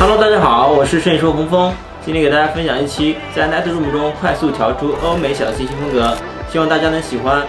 Hello， 大家好，我是摄影师洪峰，今天给大家分享一期在 Lightroom 中快速调出欧美小清新风格，希望大家能喜欢。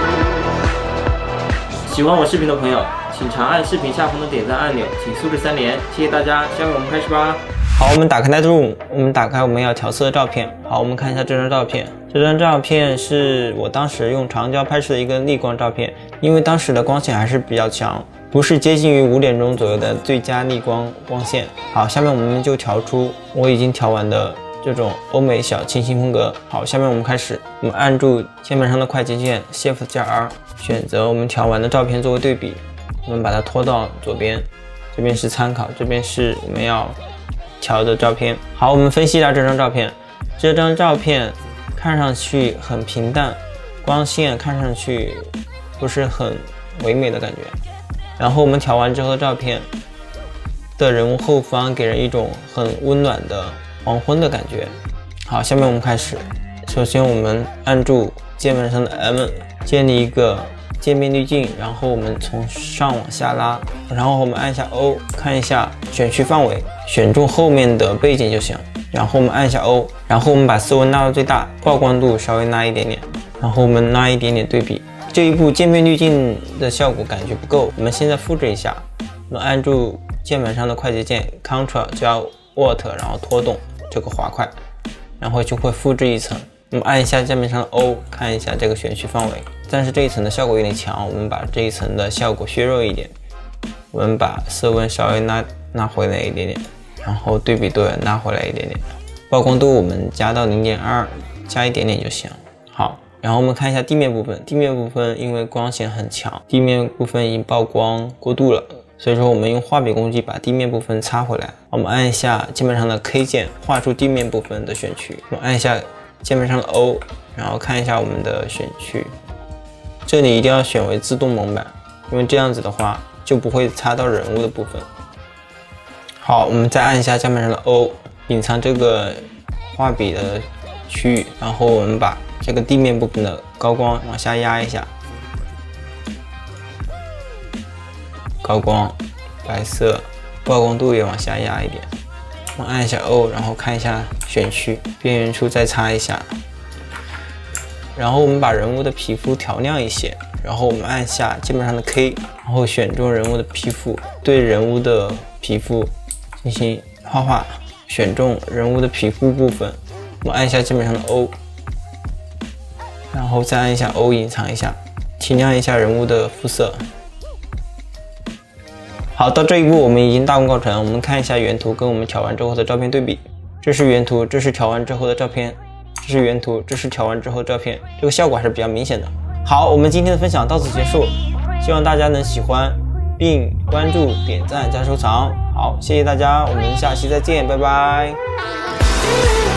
喜欢我视频的朋友，请长按视频下方的点赞按钮，请素质3连，谢谢大家。下面我们开始吧。好，我们打开 Lightroom， 我们打开我们要调色的照片。好，我们看一下这张照片。这张照片是我当时用长焦拍摄的一个逆光照片，因为当时的光线还是比较强，不是接近于5点钟左右的最佳逆光光线。好，下面我们就调出我已经调完的这种欧美小清新风格。好，下面我们开始，我们按住键盘上的快捷键 Shift+R， 选择我们调完的照片作为对比，我们把它拖到左边，这边是参考，这边是我们要调的照片。好，我们分析一下这张照片。这张照片看上去很平淡，光线看上去不是很唯美的感觉。然后我们调完之后的照片的人物后方给人一种很温暖的黄昏的感觉。好，下面我们开始。首先我们按住键盘上的 M， 建立一个渐变滤镜，然后我们从上往下拉，然后我们按下 O， 看一下选区范围，选中后面的背景就行。然后我们按下 O， 然后我们把色温拉到最大，曝光度稍微拉一点点，然后我们拉一点点对比。这一步渐变滤镜的效果感觉不够，我们现在复制一下，我们按住键盘上的快捷键 Ctrl 加 Alt， 然后拖动这个滑块，然后就会复制一层。我们按一下键盘上的 O， 看一下这个选区范围，但是这一层的效果有点强，我们把这一层的效果削弱一点，我们把色温稍微拉回来一点点，然后对比度也拉回来一点点，曝光度我们加到 0.2， 加一点点就行。好，然后我们看一下地面部分，地面部分因为光线很强，地面部分已经曝光过度了，所以说我们用画笔工具把地面部分擦回来。我们按一下键盘上的 K 键，画出地面部分的选区。我们按一下键盘上的 O， 然后看一下我们的选区，这里一定要选为自动蒙版，因为这样子的话就不会擦到人物的部分。好，我们再按一下键盘上的 O， 隐藏这个画笔的区域，然后我们把这个地面部分的高光往下压一下，高光、白色，曝光度也往下压一点。我们按一下 O， 然后看一下选区，边缘处再擦一下，然后我们把人物的皮肤调亮一些，然后我们按下键盘上的 K， 然后选中人物的皮肤，对人物的皮肤进行画画，选中人物的皮肤部分，我们按一下键盘上的 O， 然后再按一下 O 隐藏一下，提亮一下人物的肤色。好，到这一步我们已经大功告成。我们看一下原图跟我们调完之后的照片对比，这是原图，这是调完之后的照片，这是原图，这是调完之后的照片，这个效果还是比较明显的。好，我们今天的分享到此结束，希望大家能喜欢，并关注、点赞加收藏。好，谢谢大家，我们下期再见，拜拜。